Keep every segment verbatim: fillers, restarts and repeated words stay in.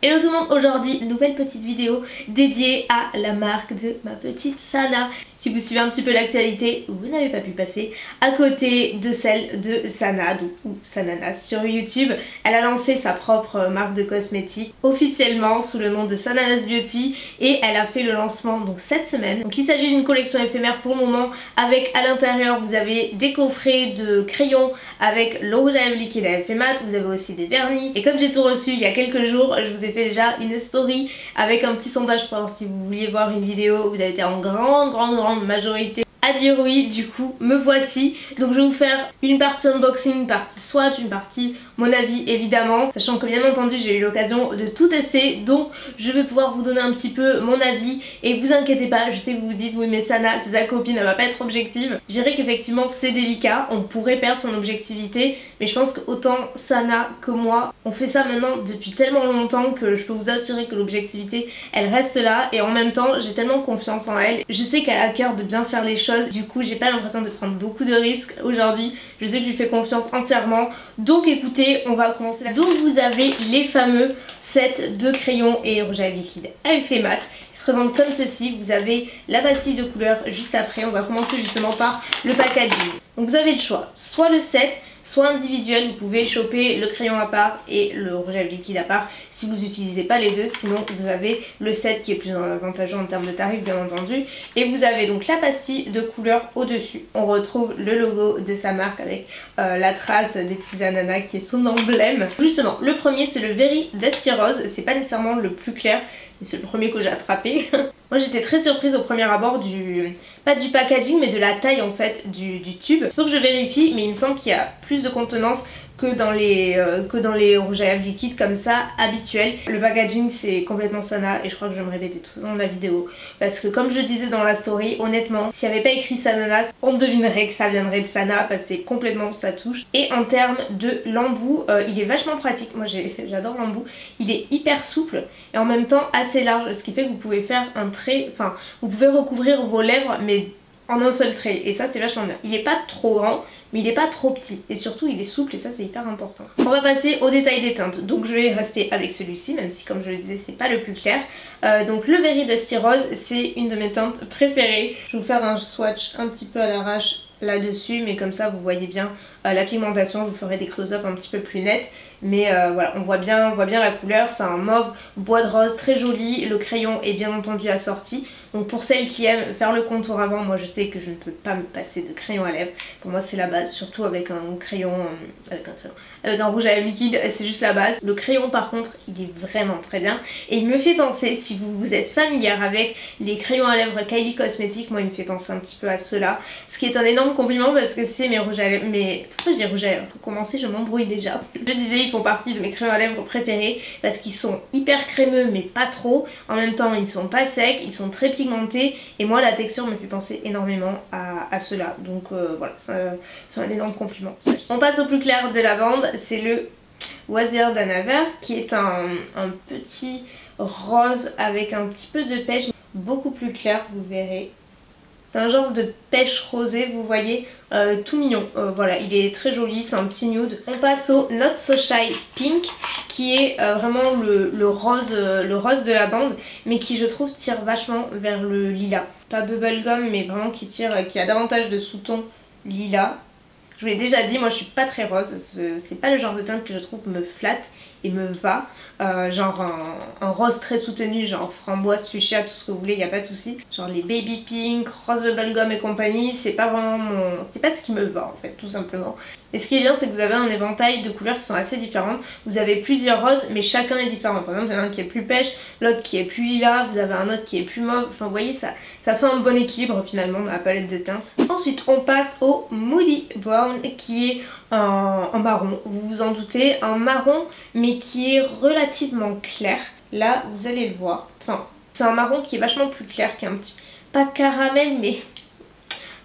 Hello tout le monde, aujourd'hui nouvelle petite vidéo dédiée à la marque de ma petite Sana. Si vous suivez un petit peu l'actualité, vous n'avez pas pu passer à côté de celle de Sana ou Sananas sur YouTube. Elle a lancé sa propre marque de cosmétiques officiellement sous le nom de Sananas Beauty et elle a fait le lancement donc cette semaine. Donc il s'agit d'une collection éphémère pour le moment avec à l'intérieur vous avez des coffrets de crayons avec le rouge à lèvres liquide à effet mat, vous avez aussi des vernis et comme j'ai tout reçu il y a quelques jours, je vous ai fait déjà une story avec un petit sondage pour savoir si vous vouliez voir une vidéo. Vous avez été en grande grande grande majorité à dire oui, du coup me voici. Donc je vais vous faire une partie unboxing, une partie swatch, une partie mon avis évidemment, sachant que bien entendu j'ai eu l'occasion de tout tester, donc je vais pouvoir vous donner un petit peu mon avis. Et vous inquiétez pas, je sais que vous vous dites oui mais Sana c'est sa copine, elle va pas être objective. Je dirais qu'effectivement c'est délicat, on pourrait perdre son objectivité, mais je pense que autant Sana que moi on fait ça maintenant depuis tellement longtemps que je peux vous assurer que l'objectivité elle reste là. Et en même temps j'ai tellement confiance en elle, je sais qu'elle a à cœur de bien faire les choses. Du coup j'ai pas l'impression de prendre beaucoup de risques aujourd'hui, je sais que je lui fais confiance entièrement. Donc écoutez, on va commencer là. Donc vous avez les fameux sets de crayons et rouge à lèvres liquide à effet mat. Ils se présentent comme ceci, vous avez la pastille de couleur juste après. On va commencer justement par le packaging. Donc vous avez le choix, soit le set, soit individuel, vous pouvez choper le crayon à part et le rouge à lèvres liquide à part si vous n'utilisez pas les deux. Sinon vous avez le set qui est plus avantageux en termes de tarifs bien entendu. Et vous avez donc la pastille de couleur au dessus. On retrouve le logo de sa marque avec euh, la trace des petits ananas qui est son emblème. Justement le premier c'est le Very Dusty Rose, c'est pas nécessairement le plus clair, mais c'est le premier que j'ai attrapé. Moi j'étais très surprise au premier abord du... pas du packaging mais de la taille en fait du, du tube. Il faut que je vérifie mais il me semble qu'il y a plus de contenance que dans les euh, que dans les rouges à lèvres liquides comme ça habituels. Le packaging c'est complètement Sana et je crois que je vais me répéter tout dans la vidéo parce que comme je disais dans la story, honnêtement s'il n'y avait pas écrit Sananas on devinerait que ça viendrait de Sana parce que c'est complètement sa touche. Et en termes de l'embout, euh, il est vachement pratique, moi j'adore l'embout, il est hyper souple et en même temps assez large, ce qui fait que vous pouvez faire un trait, enfin vous pouvez recouvrir vos lèvres mais en un seul trait et ça c'est vachement bien. Il est pas trop grand mais il est pas trop petit et surtout il est souple et ça c'est hyper important. On va passer au détail des teintes, donc je vais rester avec celui-ci même si comme je le disais c'est pas le plus clair. Euh, donc le Very Dusty Rose c'est une de mes teintes préférées. Je vais vous faire un swatch un petit peu à l'arrache là-dessus mais comme ça vous voyez bien euh, la pigmentation, je vous ferai des close-up un petit peu plus nets mais euh, voilà on voit bien, on voit bien la couleur, c'est un mauve bois de rose très joli, le crayon est bien entendu assorti. Donc pour celles qui aiment faire le contour avant, moi je sais que je ne peux pas me passer de crayon à lèvres, pour moi c'est la base, surtout avec un crayon, euh, avec un crayon, avec un rouge à lèvres liquide, c'est juste la base. Le crayon par contre il est vraiment très bien et il me fait penser, si vous vous êtes familière avec les crayons à lèvres Kylie Cosmetics, moi il me fait penser un petit peu à ceux-là, ce qui est un énorme compliment parce que c'est mes rouges à lèvres, mais pourquoi je dis rouge à lèvres? Pour commencer je m'embrouille déjà. Je disais ils font partie de mes crayons à lèvres préférés parce qu'ils sont hyper crémeux mais pas trop, en même temps ils sont pas secs, ils sont très pigmentés et moi la texture me fait penser énormément à, à ceux-là, donc euh, voilà c'est un énorme compliment. On passe au plus clair de la bande, c'est le Oisier d'Anaver qui est un, un petit rose avec un petit peu de pêche, beaucoup plus clair vous verrez. C'est un genre de pêche rosée, vous voyez, euh, tout mignon. Euh, voilà, il est très joli, c'est un petit nude. On passe au Not So Shy Pink, qui est euh, vraiment le, le, rose, euh, le rose de la bande, mais qui je trouve tire vachement vers le lilas. Pas bubblegum, mais vraiment qui tire, euh, qui a davantage de sous-tons lilas. Je vous l'ai déjà dit, moi je suis pas très rose, c'est pas le genre de teinte que je trouve me flatte et me va. Euh, genre un, un rose très soutenu, genre framboise, fuchsia, tout ce que vous voulez, il n'y a pas de souci. Genre les baby pink, rose bubblegum et compagnie, c'est pas vraiment mon... c'est pas ce qui me va en fait, tout simplement. Et ce qui est bien, c'est que vous avez un éventail de couleurs qui sont assez différentes. Vous avez plusieurs roses, mais chacun est différent. Par exemple, il y en a un qui est plus pêche, l'autre qui est plus lilas, vous avez un autre qui est plus mauve. Enfin, vous voyez, ça, ça fait un bon équilibre finalement dans la palette de teintes. Ensuite, on passe au Moody Brown, qui est un, un marron. Vous vous en doutez, un marron, mais qui est relativement clair. Là, vous allez le voir. Enfin, c'est un marron qui est vachement plus clair, qui est un petit... pas caramel, mais...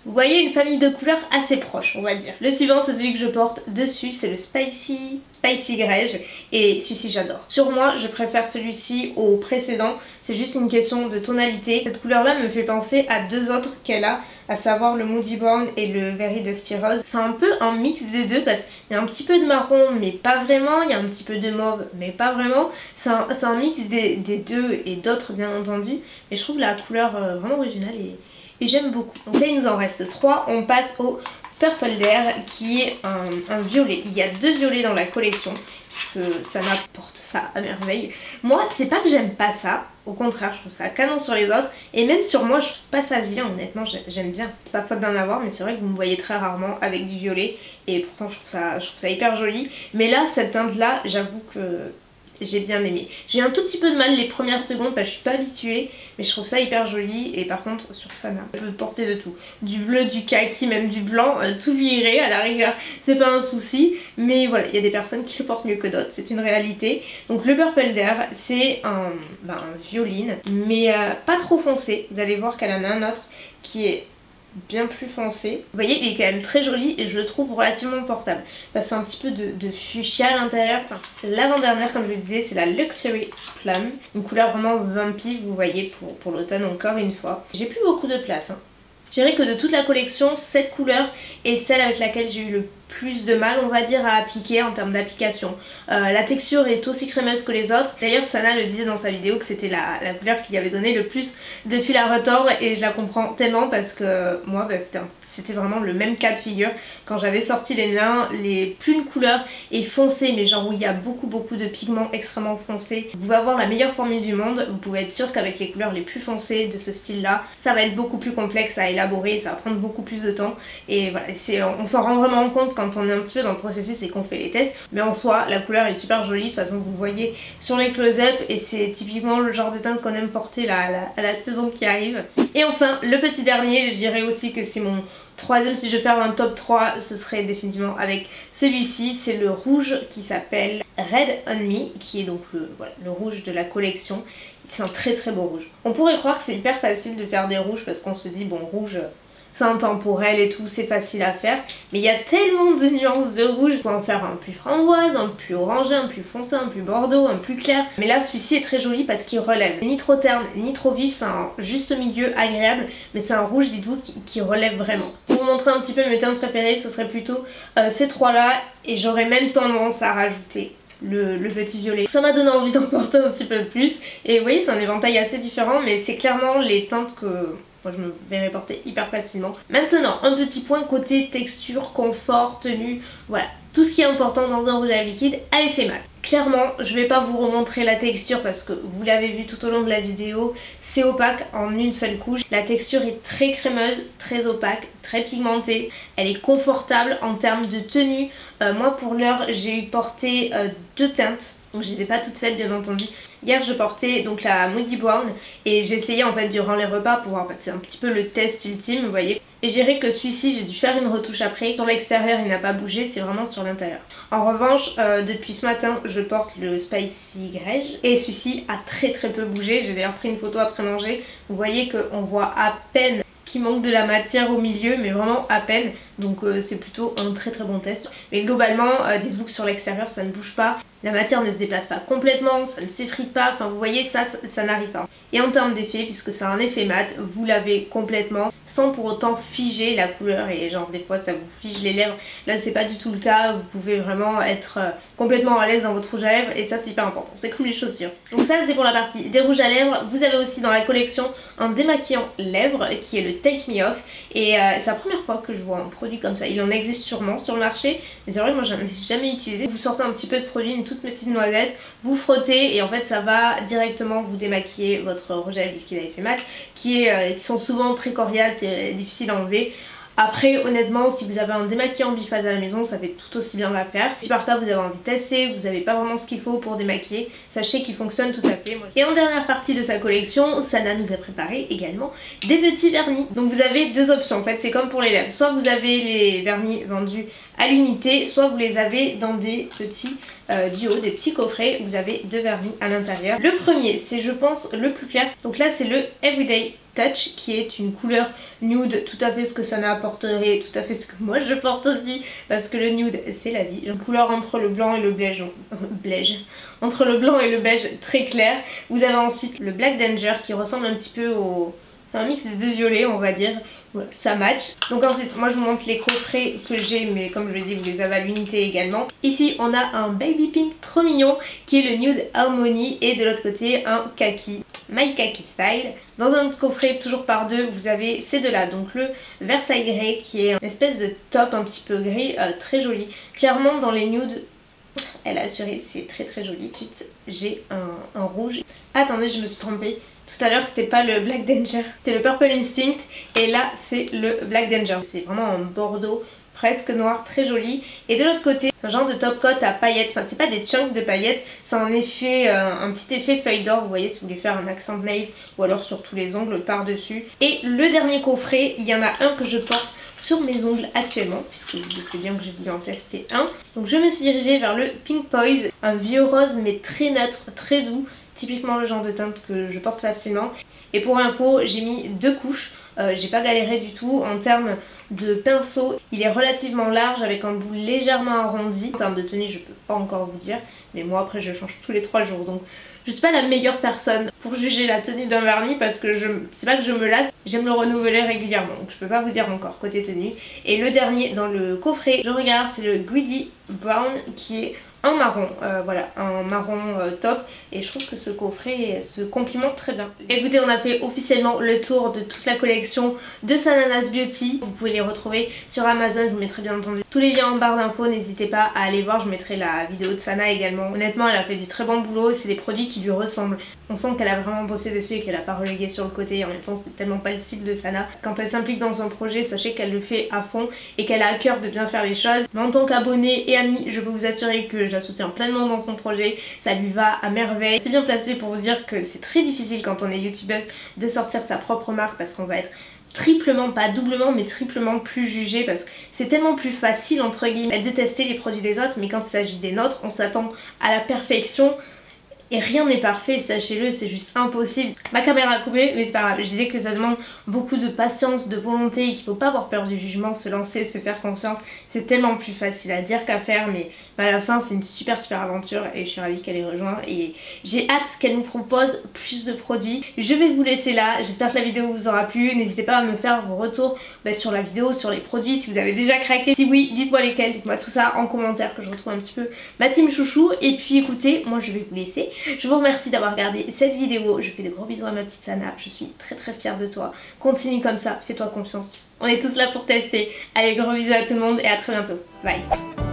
Vous voyez une famille de couleurs assez proche, on va dire. Le suivant, c'est celui que je porte dessus, c'est le Spicy, Spicy Grège, et celui-ci j'adore. Sur moi, je préfère celui-ci au précédent, c'est juste une question de tonalité. Cette couleur-là me fait penser à deux autres qu'elle a, à savoir le Moody Brown et le Very Dusty Rose. C'est un peu un mix des deux parce qu'il y a un petit peu de marron, mais pas vraiment, il y a un petit peu de mauve, mais pas vraiment. C'est un, un mix des, des deux et d'autres, bien entendu, mais je trouve la couleur euh, vraiment originale et... et j'aime beaucoup. Donc là il nous en reste trois, on passe au Purple Dare qui est un, un violet. Il y a deux violets dans la collection puisque ça m'apporte ça à merveille. Moi c'est pas que j'aime pas ça, au contraire je trouve ça canon sur les autres et même sur moi je trouve pas ça vilain, honnêtement j'aime bien. C'est pas faute d'en avoir mais c'est vrai que vous me voyez très rarement avec du violet et pourtant je trouve ça, je trouve ça hyper joli. Mais là cette teinte là j'avoue que j'ai bien aimé. J'ai un tout petit peu de mal les premières secondes parce que je suis pas habituée, mais je trouve ça hyper joli. Et par contre sur Sana, je peux porter de tout. Du bleu, du kaki, même du blanc, euh, tout lui irait à la rigueur, c'est pas un souci. Mais voilà, il y a des personnes qui le portent mieux que d'autres, c'est une réalité. Donc le Purple Dare, c'est un, ben, un violine, mais euh, pas trop foncé. Vous allez voir qu'elle en a un autre qui est bien plus foncé. Vous voyez, il est quand même très joli et je le trouve relativement portable. Parce que c'est un petit peu de, de fuchsia à l'intérieur. Enfin, l'avant-dernière, comme je le disais, c'est la Luxury Plum. Une couleur vraiment vampy, vous voyez, pour, pour l'automne encore une fois. J'ai plus beaucoup de place, hein. Je dirais que de toute la collection, cette couleur est celle avec laquelle j'ai eu le plus de mal, on va dire, à appliquer en termes d'application. Euh, la texture est aussi crémeuse que les autres. D'ailleurs, Sana le disait dans sa vidéo que c'était la, la couleur qui lui avait donné le plus de fil à retordre et je la comprends tellement parce que moi, bah, c'était vraiment le même cas de figure. Quand j'avais sorti les miens, les, plus une couleur est foncée, mais genre où il y a beaucoup beaucoup de pigments extrêmement foncés, vous pouvez avoir la meilleure formule du monde. Vous pouvez être sûr qu'avec les couleurs les plus foncées de ce style-là, ça va être beaucoup plus complexe à élaborer, ça va prendre beaucoup plus de temps. Et voilà, on s'en rend vraiment compte quand on est un petit peu dans le processus et qu'on fait les tests, mais en soi la couleur est super jolie. De toute façon vous le voyez sur les close-up et c'est typiquement le genre de teinte qu'on aime porter là, à, la, à la saison qui arrive. Et enfin le petit dernier, je dirais aussi que c'est mon troisième, si je vais faire un top trois, ce serait définitivement avec celui-ci. C'est le rouge qui s'appelle Red On Me, qui est donc le, voilà, le rouge de la collection. C'est un très très beau rouge. On pourrait croire que c'est hyper facile de faire des rouges parce qu'on se dit bon, rouge c'est intemporel et tout, c'est facile à faire, mais il y a tellement de nuances de rouge. Vous pouvez en faire un plus framboise, un plus orangé, un plus foncé, un plus bordeaux, un plus clair. Mais là celui-ci est très joli parce qu'il relève. Ni trop terne, ni trop vif, c'est un juste milieu agréable, mais c'est un rouge, dites-vous, qui, qui relève vraiment. Pour vous montrer un petit peu mes teintes préférées, ce serait plutôt euh, ces trois là, et j'aurais même tendance à rajouter Le, le petit violet. Ça m'a donné envie d'en porter un petit peu plus et vous voyez c'est un éventail assez différent, mais c'est clairement les teintes que moi je me verrais porter hyper facilement. Maintenant un petit point côté texture, confort, tenue, voilà, tout ce qui est important dans un rouge à lèvres liquide à effet mat. Clairement je vais pas vous remontrer la texture parce que vous l'avez vu tout au long de la vidéo, c'est opaque en une seule couche. La texture est très crémeuse, très opaque, très pigmentée, elle est confortable en termes de tenue. Euh, moi pour l'heure j'ai eu porté euh, deux teintes, donc je les ai pas toutes faites bien entendu. Hier je portais donc la Moody Brown et j'ai essayé en fait durant les repas pour voir, en fait c'est un petit peu le test ultime, vous voyez. Et je dirais que celui-ci j'ai dû faire une retouche après. Sur l'extérieur il n'a pas bougé, c'est vraiment sur l'intérieur. En revanche euh, depuis ce matin je porte le Spicy Grège et celui-ci a très très peu bougé. J'ai d'ailleurs pris une photo après manger, vous voyez qu'on voit à peine qu'il manque de la matière au milieu, mais vraiment à peine. Donc euh, c'est plutôt un très très bon test. Mais globalement, euh, dites-vous que sur l'extérieur ça ne bouge pas. La matière ne se déplace pas complètement, ça ne s'effrite pas, enfin vous voyez ça, ça, ça n'arrive pas. Et en termes d'effet, puisque c'est un effet mat, vous l'avez complètement sans pour autant figer la couleur et genre des fois ça vous fige les lèvres. Là c'est pas du tout le cas, vous pouvez vraiment être euh, complètement à l'aise dans votre rouge à lèvres et ça c'est hyper important, c'est comme les chaussures. Donc ça c'est pour la partie des rouges à lèvres. Vous avez aussi dans la collection un démaquillant lèvres qui est le Take Me Off et euh, c'est la première fois que je vois un produit comme ça. Il en existe sûrement sur le marché, mais c'est vrai que moi j'en ai jamais utilisé. Vous sortez un petit peu de produit, une toute petite noisette, vous frottez et en fait ça va directement vous démaquiller votre rouge à lèvres liquide à effet mat qui, est, euh, qui sont souvent très coriaces et difficiles à enlever. Après honnêtement si vous avez un démaquillant biphase à la maison ça fait tout aussi bien l'affaire. Si par cas vous avez envie de tester, vous n'avez pas vraiment ce qu'il faut pour démaquiller, sachez qu'il fonctionne tout à fait. Et en dernière partie de sa collection, Sana nous a préparé également des petits vernis. Donc vous avez deux options en fait, c'est comme pour les lèvres. Soit vous avez les vernis vendus à l'unité, soit vous les avez dans des petits euh, duos, des petits coffrets, vous avez deux vernis à l'intérieur. Le premier c'est je pense le plus clair, donc là c'est le Everyday Touch qui est une couleur nude, tout à fait ce que Sana apporterait, tout à fait ce que moi je porte aussi parce que le nude c'est la vie. Une couleur entre le blanc et le beige, beige, entre le blanc et le beige très clair. Vous avez ensuite le Black Danger qui ressemble un petit peu au... c'est un mix de violet on va dire. Voilà, ça match. Donc ensuite moi je vous montre les coffrets que j'ai, mais comme je l'ai dit vous les avez à l'unité également. Ici on a un baby pink trop mignon qui est le Nude Harmony et de l'autre côté un kaki, My Kaki Style. Dans un autre coffret toujours par deux vous avez ces deux là, donc le Versailles Grey qui est une espèce de top un petit peu gris, euh, très joli. Clairement dans les nudes elle a assuré, c'est très très joli. Ensuite j'ai un, un rouge. Attendez, je me suis trompée. Tout à l'heure c'était pas le Black Danger, c'était le Purple Instinct et là c'est le Black Danger. C'est vraiment un bordeaux presque noir, très joli. Et de l'autre côté, un genre de top coat à paillettes, enfin c'est pas des chunks de paillettes, c'est un effet, euh, un petit effet feuille d'or, vous voyez, si vous voulez faire un accent nails ou alors sur tous les ongles par dessus. Et le dernier coffret, il y en a un que je porte sur mes ongles actuellement, puisque vous doutez bien que j'ai voulu en tester un. Donc je me suis dirigée vers le Pink Poise, un vieux rose mais très neutre, très doux, typiquement le genre de teinte que je porte facilement. Et pour info, j'ai mis deux couches, euh, j'ai pas galéré du tout en termes de pinceau. Il est relativement large avec un bout légèrement arrondi. En termes de tenue je peux pas encore vous dire, mais moi après je change tous les trois jours, donc je suis pas la meilleure personne pour juger la tenue d'un vernis parce que je c'est pas que je me lasse, j'aime le renouveler régulièrement, donc je peux pas vous dire encore côté tenue. Et le dernier dans le coffret je regarde, c'est le Greedy Brown qui est un marron, euh, voilà, un marron euh, top, et je trouve que ce coffret se complimente très bien. Écoutez, on a fait officiellement le tour de toute la collection de Sananas Beauty. Vous pouvez les retrouver sur Amazon, je vous mettrai bien entendu tous les liens en barre d'infos, n'hésitez pas à aller voir, je mettrai la vidéo de Sana également. Honnêtement elle a fait du très bon boulot, c'est des produits qui lui ressemblent. On sent qu'elle a vraiment bossé dessus et qu'elle a pas relégué sur le côté, et en même temps c'est tellement pas le style de Sana. Quand elle s'implique dans un projet, sachez qu'elle le fait à fond et qu'elle a à cœur de bien faire les choses. Mais en tant qu'abonnée et amie, je peux vous assurer que je la soutiens pleinement dans son projet, ça lui va à merveille. C'est bien placé pour vous dire que c'est très difficile quand on est youtubeuse de sortir sa propre marque parce qu'on va être triplement, pas doublement mais triplement plus jugé parce que c'est tellement plus facile entre guillemets de tester les produits des autres, mais quand il s'agit des nôtres on s'attend à la perfection. Et rien n'est parfait, sachez-le, c'est juste impossible. Ma caméra a coupé, mais c'est pas grave. Je disais que ça demande beaucoup de patience, de volonté, et qu'il faut pas avoir peur du jugement, se lancer, se faire confiance. C'est tellement plus facile à dire qu'à faire, mais à la fin c'est une super super aventure et je suis ravie qu'elle ait rejoint. Et j'ai hâte qu'elle nous propose plus de produits. Je vais vous laisser là, j'espère que la vidéo vous aura plu. N'hésitez pas à me faire vos retours bah, sur la vidéo, sur les produits, si vous avez déjà craqué. Si oui, dites-moi lesquels, dites-moi tout ça en commentaire que je retrouve un petit peu ma team chouchou. Et puis écoutez, moi je vais vous laisser. Je vous remercie d'avoir regardé cette vidéo, je fais de gros bisous à ma petite Sana, je suis très très fière de toi. Continue comme ça, fais-toi confiance, on est tous là pour tester. Allez, gros bisous à tout le monde et à très bientôt, bye.